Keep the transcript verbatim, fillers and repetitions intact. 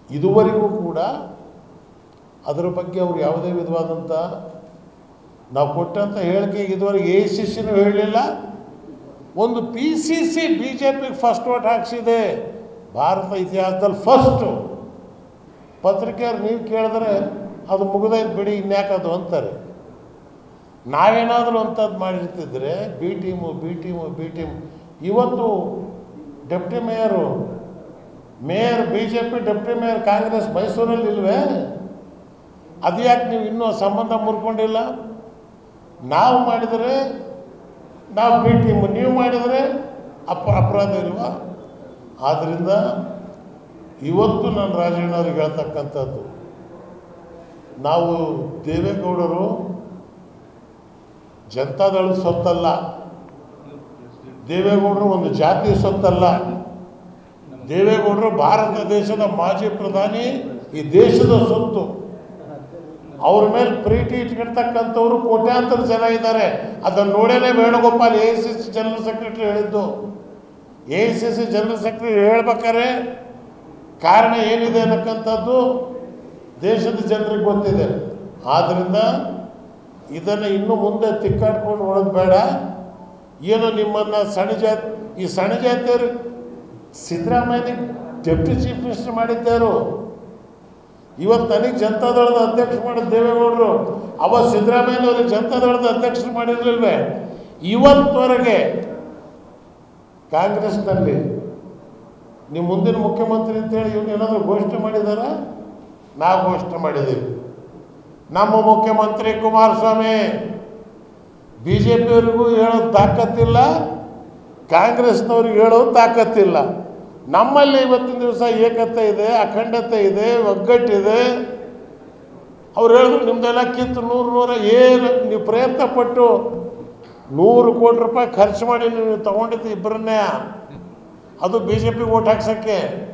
ಇದುವರೆಗೂ ಕೂಡ ಅದರ ಬಗ್ಗೆ ಅವರು ಯಾವುದೇ ವಿಧವಾದಂಥ ನಾವು ಕೊಟ್ಟಂಥ ಹೇಳಿಕೆಗೆ ಇದುವರೆಗೆ ಎ ಸಿ ಸಿನೂ ಹೇಳಲಿಲ್ಲ. ಒಂದು P C C B J ಪಿಗೆ ಫಸ್ಟ್ ಓಟ್ ಹಾಕ್ಸಿದೆ ಭಾರತ ಇತಿಹಾಸದಲ್ಲಿ ಫಸ್ಟು. ಪತ್ರಿಕೆಯವ್ರು ನೀವು ಕೇಳಿದ್ರೆ ಅದು ಮುಗಿದೈದು ಬಿಡಿ ಇನ್ಯಾಕದು ಅಂತಾರೆ. ನಾವೇನಾದರೂ ಅಂಥದ್ದು ಮಾಡಿರ್ತಿದ್ರೆ B team B team B team ಇವತ್ತು deputy mayor mayor B J P deputy mayor Congress ಮೈಸೂರಲ್ಲಿ ಇಲ್ವೇ? ಅದು ಯಾಕೆ ನೀವು ಇನ್ನೂ ಸಂಬಂಧ ಮುರ್ಕೊಂಡಿಲ್ಲ? ನಾವು ಮಾಡಿದರೆ ನಾವು ಬಿ ಟೀಮು, ನೀವು ಮಾಡಿದರೆ ಅಪ ಅಪರಾಧ ಇಲ್ವಾ? ಆದ್ದರಿಂದ ಇವತ್ತು ನಾನು ರಾಜಣ್ಣವ್ರಿಗೆ ಹೇಳ್ತಕ್ಕಂಥದ್ದು, ನಾವು ದೇವೇಗೌಡರು ಜನತಾದಳದ ಸೊತ್ತಲ್ಲ, ದೇವೇಗೌಡರು ಒಂದು ಜಾತಿ ಸೊತ್ತಲ್ಲ. ದೇವೇಗೌಡರು ಭಾರತ ದೇಶದ ಮಾಜಿ ಪ್ರಧಾನಿ, ಈ ದೇಶದ ಸೊತ್ತು. ಅವ್ರ ಮೇಲೆ ಪ್ರೀತಿ ಇಟ್ಕೊಳ್ತಕ್ಕಂಥವ್ರು ಕೋಟ್ಯಾಂತರ ಜನ ಇದ್ದಾರೆ. ಅದನ್ನು ನೋಡೇನೆ Venugopal A C C general secretary ಹೇಳಿದ್ದು. A C C general secretary ಹೇಳ್ಬೇಕಾರೆ ಕಾರಣ ಏನಿದೆ ಅನ್ನಕ್ಕಂಥದ್ದು ದೇಶದ ಜನರಿಗೆ ಗೊತ್ತಿದೆ. ಆದ್ದರಿಂದ ಇದನ್ನು ಇನ್ನು ಮುಂದೆ ತಿಕ್ಕಾಡ್ಕೊಂಡು ಹೊಡೋದು ಬೇಡ. ಏನು ನಿಮ್ಮನ್ನು ಸಣ್ಣ ಜಾತಿ ಈ ಸಣ್ಣ ಜಾತಿಯವರು ಸಿದ್ದರಾಮಯ್ಯನಿಗೆ ಡೆಪ್ಟಿ ಚೀಫ್ ಮಿನಿಸ್ಟರ್ ಮಾಡಿದ್ದಾರು. ಇವತ್ತು ನನಗೆ ಜನತಾದಳದ ಅಧ್ಯಕ್ಷ ಮಾಡಿದ ದೇವೇಗೌಡರು, ಅವ ಸಿದ್ದರಾಮಯ್ಯನವ್ರಿಗೆ ಜನತಾದಳದ ಅಧ್ಯಕ್ಷರು ಮಾಡಿರಲಿಲ್ವೇ? ಇವತ್ತವರೆಗೆ ಕಾಂಗ್ರೆಸ್ನಲ್ಲಿ ನೀವು ಮುಂದಿನ ಮುಖ್ಯಮಂತ್ರಿ ಅಂತೇಳಿ ಇವನು ಏನಾದರೂ ಘೋಷಣೆ ಮಾಡಿದಾರ? ನಾವು ಘೋಷಣೆ ಮಾಡಿದ್ದೀವಿ. ನಮ್ಮ ಮುಖ್ಯಮಂತ್ರಿ ಕುಮಾರಸ್ವಾಮಿ ಬಿ ಜೆ ಪಿಯವರಿಗೂ ಹೇಳೋದು ತಾಕತ್ತಿಲ್ಲ, ಕಾಂಗ್ರೆಸ್ನವ್ರಿಗೆ ಹೇಳೋದು ತಾಕತ್ತಿಲ್ಲ. ನಮ್ಮಲ್ಲಿ ಇವತ್ತಿನ ದಿವಸ ಏಕತೆ ಇದೆ, ಅಖಂಡತೆ ಇದೆ, ಒಗ್ಗಟ್ಟಿದೆ. ಅವ್ರು ಹೇಳಿದ್ರು ನಿಮ್ಮದೆಲ್ಲ ಕಿತ್ತು ನೂರು ನೂರ ಏನು ನೀವು ಪ್ರಯತ್ನ ಪಟ್ಟು ನೂರು ಕೋಟಿ ರೂಪಾಯಿ ಖರ್ಚು ಮಾಡಿ ನೀವು ತೊಗೊಂಡಿದ್ದು ಇಬ್ಬರನ್ನೇ, ಅದು ಬಿ ಜೆ ಪಿಗೆ ಓಟ್ ಹಾಕ್ಸೋಕ್ಕೆ.